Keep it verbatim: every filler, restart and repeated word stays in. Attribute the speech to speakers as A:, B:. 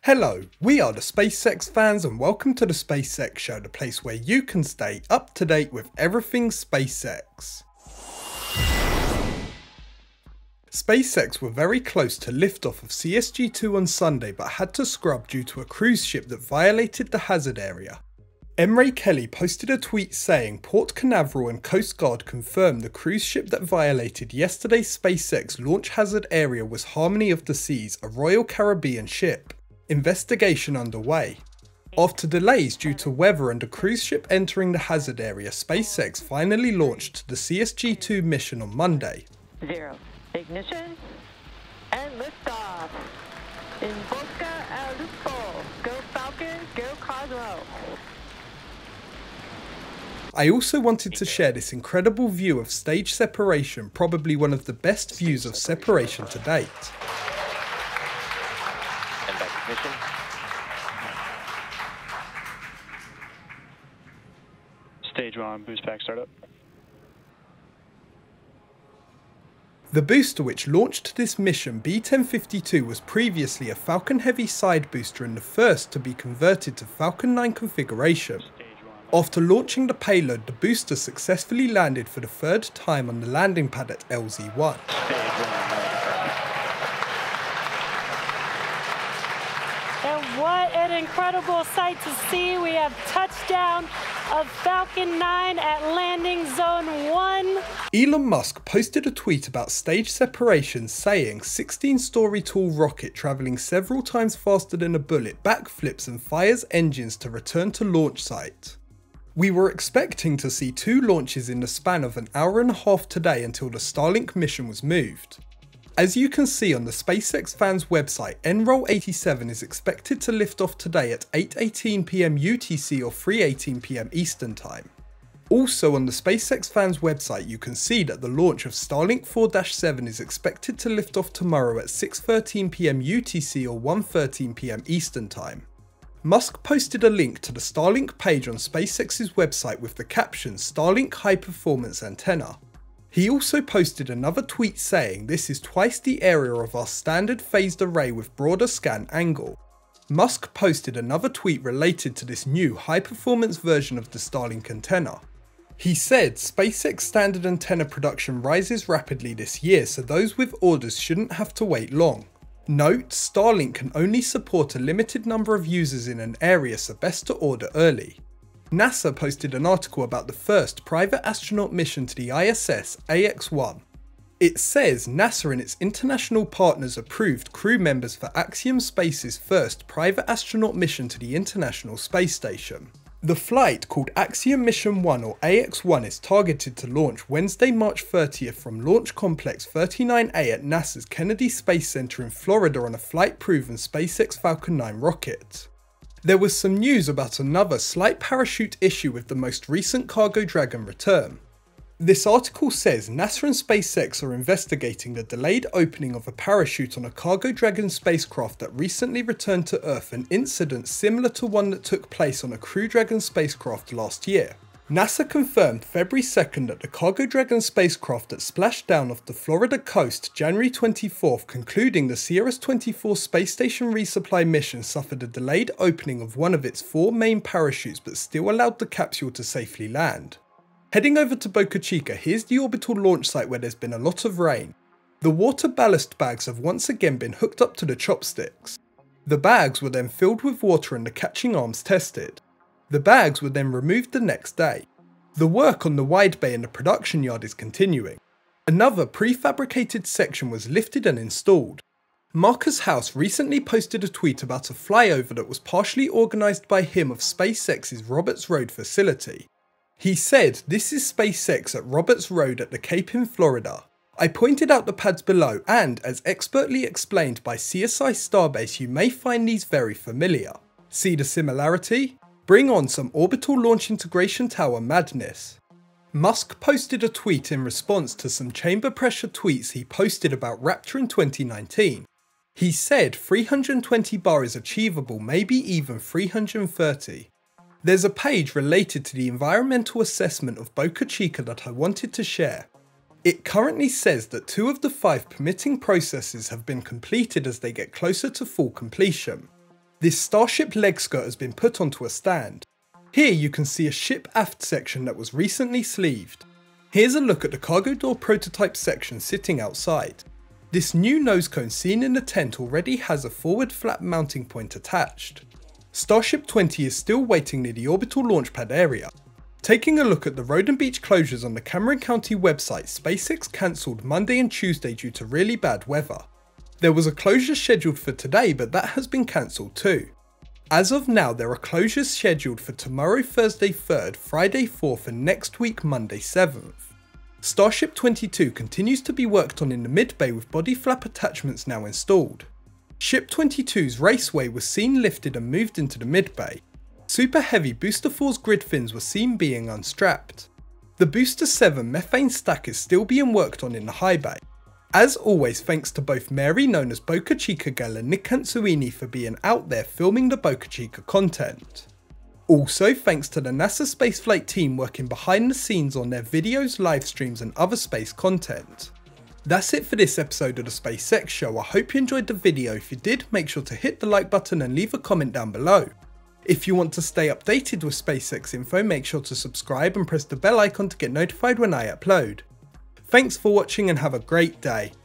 A: Hello, we are the SpaceX fans and welcome to the SpaceX Show, the place where you can stay up to date with everything SpaceX. SpaceX were very close to liftoff of C S G two on Sunday but had to scrub due to a cruise ship that violated the hazard area. Emre Kelly posted a tweet saying Port Canaveral and Coast Guard confirmed the cruise ship that violated yesterday's SpaceX launch hazard area was Harmony of the Seas, a Royal Caribbean ship. Investigation underway. After delays due to weather and a cruise ship entering the hazard area, SpaceX finally launched the C S G two mission on Monday.
B: Zero. Ignition and liftoff in Boca Chica. Go Falcon, go Cosmo.
A: I also wanted to share this incredible view of stage separation, probably one of the best views of separation to date.
C: And back ignition.
D: Stage one, boost pack startup.
A: The booster which launched this mission, B ten fifty-two, was previously a Falcon Heavy side booster and the first to be converted to Falcon nine configuration. After launching the payload, the booster successfully landed for the third time on the landing pad at L Z one.
E: And what an incredible sight to see. We have touchdown of Falcon nine at landing zone one.
A: Elon Musk posted a tweet about stage separation saying sixteen story tall rocket travelling several times faster than a bullet backflips and fires engines to return to launch site. We were expecting to see two launches in the span of an hour and a half today until the Starlink mission was moved. As you can see on the SpaceXFans website, N R O L eighty-seven is expected to lift off today at eight eighteen p m U T C or three eighteen p m Eastern Time. Also on the SpaceXFans website you can see that the launch of Starlink four dash seven is expected to lift off tomorrow at six thirteen p m U T C or one thirteen p m Eastern Time. Musk posted a link to the Starlink page on SpaceX's website with the caption Starlink High Performance Antenna. He also posted another tweet saying this is twice the area of our standard phased array with broader scan angle. Musk posted another tweet related to this new high performance version of the Starlink antenna. He said SpaceX standard antenna production rises rapidly this year, so those with orders shouldn't have to wait long. Note, Starlink can only support a limited number of users in an area, so best to order early. NASA posted an article about the first private astronaut mission to the I S S, A X one. It says NASA and its international partners approved crew members for Axiom Space's first private astronaut mission to the International Space Station. The flight, called Axiom Mission one or A X one, is targeted to launch Wednesday, March thirtieth from Launch Complex thirty-nine A at NASA's Kennedy Space Center in Florida on a flight-proven SpaceX Falcon nine rocket. There was some news about another slight parachute issue with the most recent Cargo Dragon return. This article says NASA and SpaceX are investigating the delayed opening of a parachute on a Cargo Dragon spacecraft that recently returned to Earth, an incident similar to one that took place on a Crew Dragon spacecraft last year. NASA confirmed February second that the Cargo Dragon spacecraft that splashed down off the Florida coast January twenty-fourth, concluding the Sirius twenty-four space station resupply mission, suffered a delayed opening of one of its four main parachutes but still allowed the capsule to safely land. Heading over to Boca Chica, here's the orbital launch site where there's been a lot of rain. The water ballast bags have once again been hooked up to the Chopsticks. The bags were then filled with water and the catching arms tested. The bags were then removed the next day. The work on the wide bay in the production yard is continuing. Another prefabricated section was lifted and installed. Marcus House recently posted a tweet about a flyover that was partially organised by him of SpaceX's Roberts Road facility. He said, "This is SpaceX at Roberts Road at the Cape in Florida. I pointed out the pads below and, as expertly explained by C S I Starbase, you may find these very familiar. See the similarity? Bring on some orbital launch integration tower madness." Musk posted a tweet in response to some chamber pressure tweets he posted about Raptor in twenty nineteen. He said three hundred twenty bar is achievable, maybe even three hundred thirty. There's a page related to the environmental assessment of Boca Chica that I wanted to share. It currently says that two of the five permitting processes have been completed as they get closer to full completion. This Starship leg skirt has been put onto a stand. Here you can see a ship aft section that was recently sleeved. Here's a look at the cargo door prototype section sitting outside. This new nose cone seen in the tent already has a forward flap mounting point attached. Starship twenty is still waiting near the orbital launch pad area. Taking a look at the road and beach closures on the Cameron County website, SpaceX cancelled Monday and Tuesday due to really bad weather. There was a closure scheduled for today, but that has been cancelled too. As of now, there are closures scheduled for tomorrow Thursday third, Friday fourth and next week Monday seventh. Starship twenty-two continues to be worked on in the mid-bay with body flap attachments now installed. Ship twenty-two's raceway was seen lifted and moved into the mid-bay. Super Heavy Booster four's grid fins were seen being unstrapped. The Booster seven methane stack is still being worked on in the high bay. As always, thanks to both Mary, known as Boca Chica Gal, and Nick Ansuini for being out there filming the Boca Chica content. Also, thanks to the NASA spaceflight team working behind the scenes on their videos, live streams and other space content. That's it for this episode of the SpaceX Show. I hope you enjoyed the video. If you did, make sure to hit the like button and leave a comment down below. If you want to stay updated with SpaceX info, make sure to subscribe and press the bell icon to get notified when I upload. Thanks for watching and have a great day.